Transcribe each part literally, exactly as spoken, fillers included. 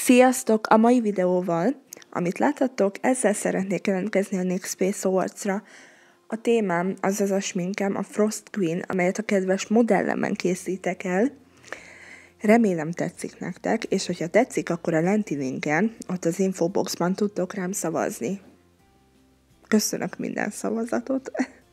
Sziasztok! A mai videóval, amit láthattok, ezzel szeretnék jelentkezni a NYX Face Awards-ra. A témám, azaz a sminkem, a Frost Queen, amelyet a kedves modellemen készítek el. Remélem tetszik nektek, és hogyha tetszik, akkor a lenti linken, ott az infoboxban tudtok rám szavazni. Köszönök minden szavazatot!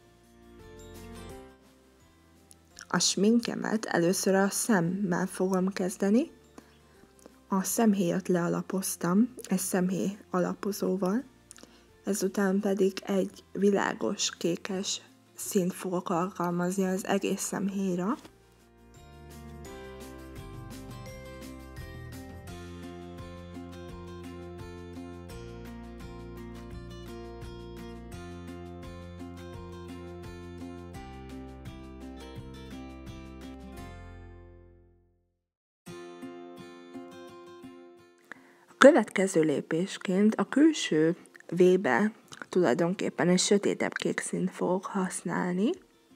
A sminkemet először a szemmel fogom kezdeni. A szemhéjat lealapoztam egy szemhéj alapozóval, ezután pedig egy világos kékes színt fogok alkalmazni az egész szemhéjra. Következő lépésként a külső V-be tulajdonképpen egy sötétebb kék színt fogok használni.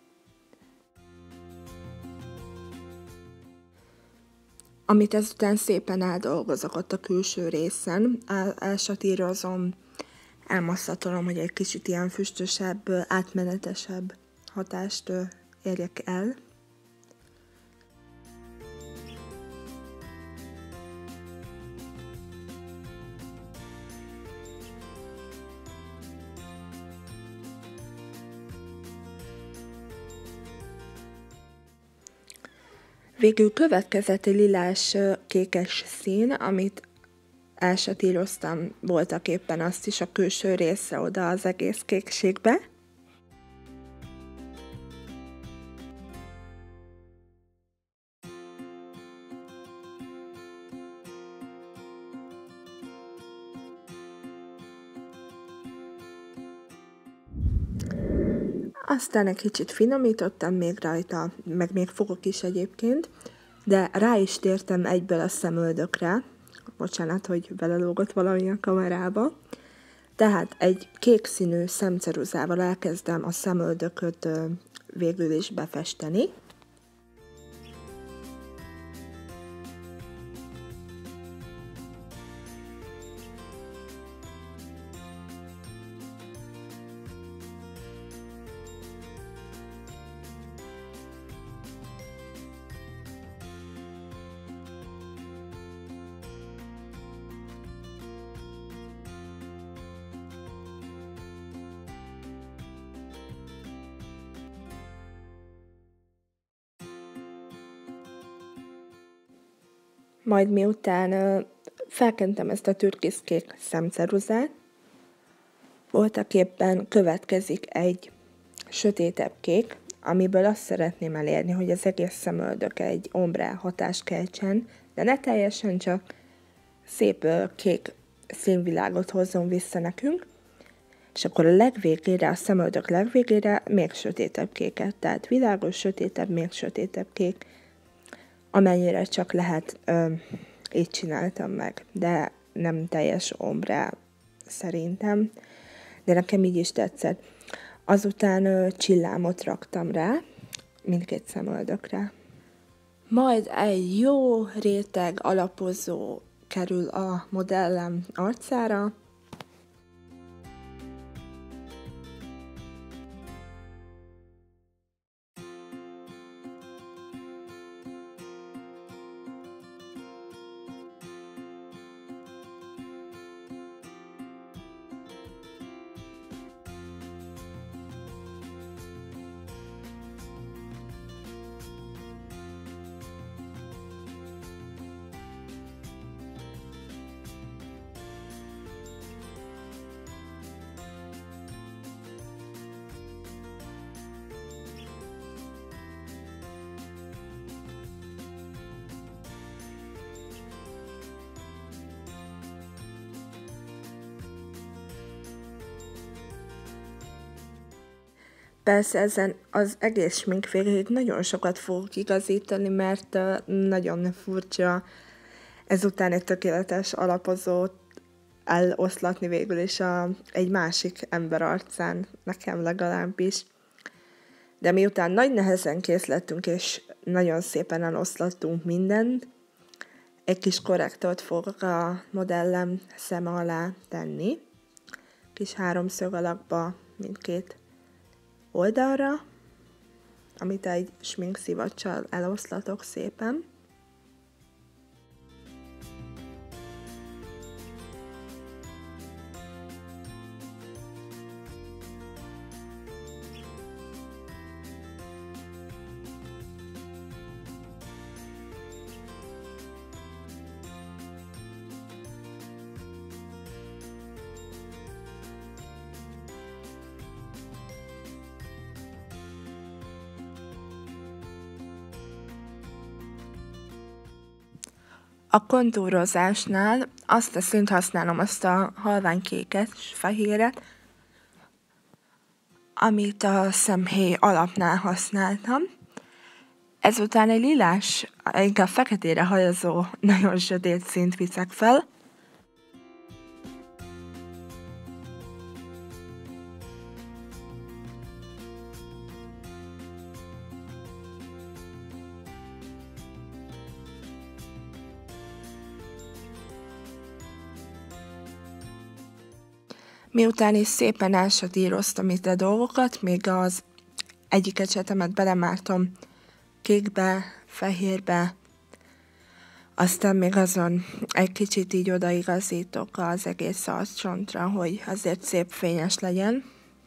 Amit ezután szépen eldolgozok ott a külső részen, el, elsatírozom, elmasszatolom, hogy egy kicsit ilyen füstösebb, átmenetesebb hatást érjek el. Végül következett egy lilás kékes szín, amit elsatíroztam voltak éppen azt is a külső részre oda az egész kékségbe. Aztán egy kicsit finomítottam még rajta, meg még fogok is egyébként, de rá is tértem egyből a szemöldökre. Bocsánat, hogy belelógott valami a kamerába. Tehát egy kék színű szemceruzával elkezdem a szemöldököt végül is befesteni. Majd miután felkentem ezt a türkiszkék szemceruzát, voltaképpen következik egy sötétebb kék, amiből azt szeretném elérni, hogy az egész szemöldök egy ombre hatást keltsen, de ne teljesen, csak szép kék színvilágot hozzon vissza nekünk, és akkor a legvégére, a szemöldök legvégére még sötétebb kéket, tehát világos, sötétebb, még sötétebb kék, amennyire csak lehet, ö, így csináltam meg, de nem teljes ombre szerintem, de nekem így is tetszett. Azután ö, csillámot raktam rá, mindkét szemöldökre. Majd egy jó réteg alapozó kerül a modellem arcára. Persze ezen az egész smink végéig nagyon sokat fogok igazítani, mert nagyon furcsa ezután egy tökéletes alapozót eloszlatni végül is a, egy másik ember arcán, nekem legalábbis. De miután nagy nehezen kész lettünk, és nagyon szépen eloszlattunk mindent, egy kis korrektort fogok a modellem szeme alá tenni, kis háromszög alakba mindkét oldalra, amit egy sminkszivacsal eloszlatok szépen. A kontúrozásnál azt a színt használom, azt a halványkéket és fehéret, amit a szemhéj alapnál használtam. Ezután egy lilás, inkább feketére hajazó, nagyon sötét színt viszek fel. Miután is szépen elsatíroztam itt a dolgokat, még az egyik ecsetemet belemártom kékbe, fehérbe, aztán még azon egy kicsit így odaigazítok az egész arccsontra, hogy azért szép fényes legyen.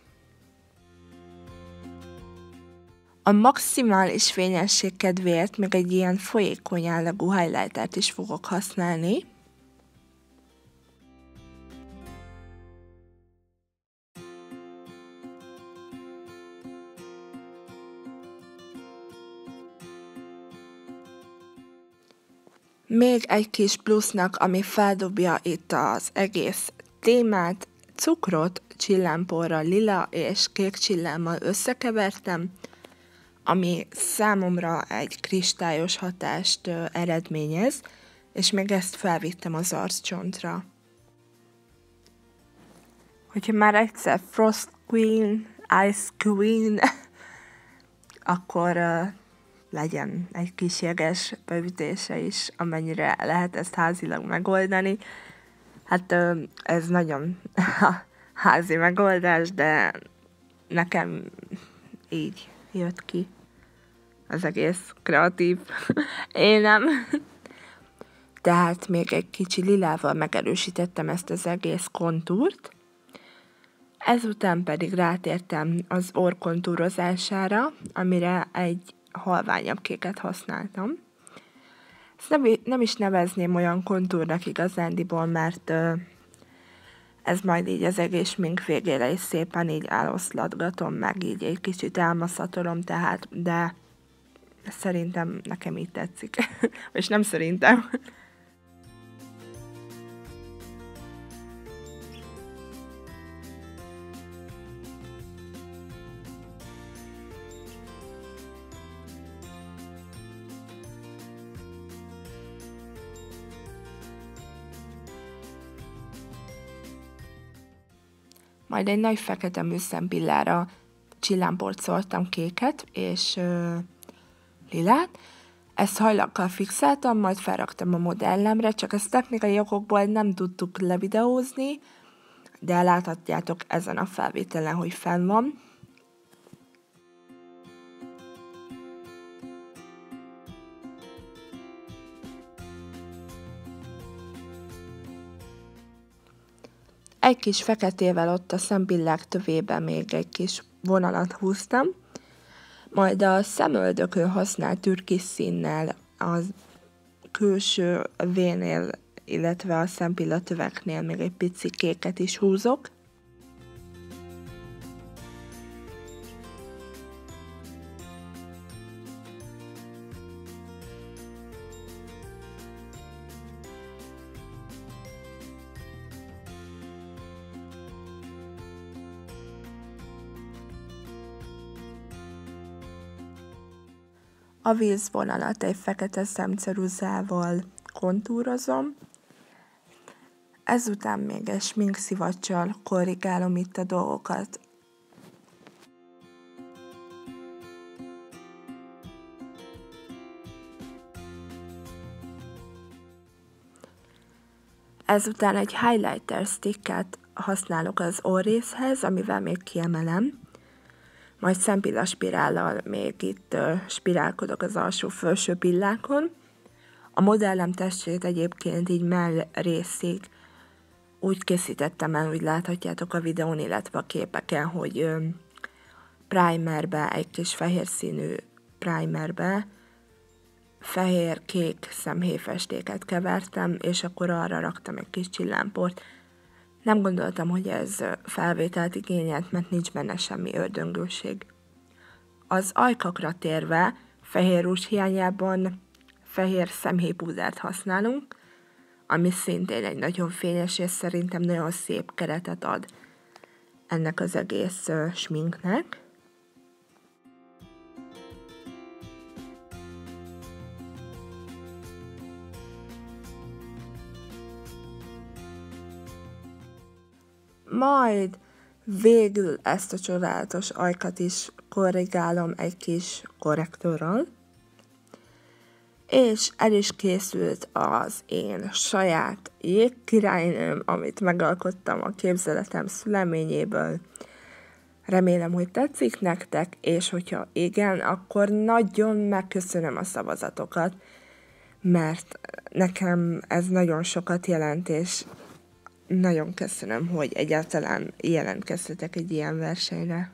A maximális fényesség kedvéért még egy ilyen folyékony jellegű highlightert is fogok használni. Még egy kis plusznak, ami feldobja itt az egész témát, cukrot csillámporral, lila és kék csillámmal összekevertem, ami számomra egy kristályos hatást ö, eredményez, és még ezt felvittem az arccsontra. Hogyha már egyszer Frost Queen, Ice Queen, akkor ö, legyen egy kis jeges beütése is, amennyire lehet ezt házilag megoldani. Hát ö, ez nagyon házi megoldás, de nekem így jött ki az egész kreatív énem. Tehát még egy kicsi lilával megerősítettem ezt az egész kontúrt. Ezután pedig rátértem az orr kontúrozására, amire egy halványabb kéket használtam. Ezt nem, nem is nevezném olyan kontúrnak igazándiból, mert ö, ez majd így az egész smink végére is szépen így eloszlatgatom, meg így egy kicsit elmaszatolom, tehát, de szerintem nekem így tetszik. És nem szerintem. Majd egy nagy fekete műszempillára csillámport szórtam kéket és ö, lilát. Ezt hajlakkal fixáltam, majd felraktam a modellemre, csak ezt technikai okokból nem tudtuk levideózni, de láthatjátok ezen a felvételen, hogy fenn van. Egy kis feketével ott a szempillák tövében még egy kis vonalat húztam, majd a szemöldökön használt türkisz színnel az külső vénél, illetve a szempillatöveknél még egy pici kéket is húzok. A vízvonalat egy fekete szemceruzával kontúrozom, ezután még egy sminkszivacsal korrigálom itt a dolgokat. Ezután egy highlighter sticket használok az orrészhez, amivel még kiemelem. Majd szempilla spirállal még itt uh, spirálkodok az alsó-felső pillákon. A modellem testét egyébként így mell részig úgy készítettem el, úgy láthatjátok a videón, illetve a képeken, hogy uh, primerbe, egy kis fehér színű primerbe fehér-kék szemhéjfestéket kevertem, és akkor arra raktam egy kis csillámport. Nem gondoltam, hogy ez felvételt igényelt, mert nincs benne semmi ördöngőség. Az ajkakra térve, fehér rúzs hiányában fehér szemhéjpúdert használunk, ami szintén egy nagyon fényes és szerintem nagyon szép keretet ad ennek az egész uh, sminknek. Majd végül ezt a csodálatos ajkat is korrigálom egy kis korrektorral. És el is készült az én saját jégkirálynőm, amit megalkottam a képzeletem szüleményéből. Remélem, hogy tetszik nektek, és hogyha igen, akkor nagyon megköszönöm a szavazatokat, mert nekem ez nagyon sokat jelent, és nagyon köszönöm, hogy egyáltalán jelentkeztetek egy ilyen versenyre.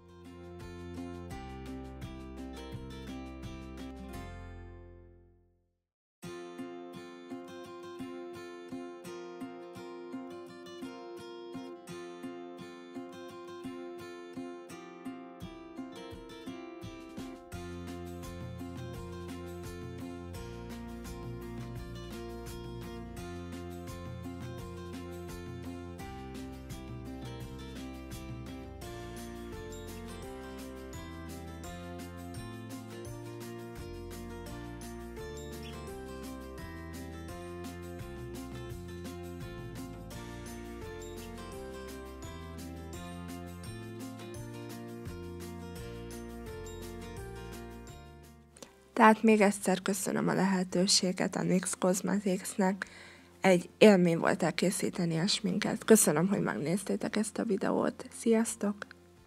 Tehát még egyszer köszönöm a lehetőséget a NYX Cosmeticsnek. Egy élmény volt elkészíteni a sminket. Köszönöm, hogy megnéztétek ezt a videót. Sziasztok!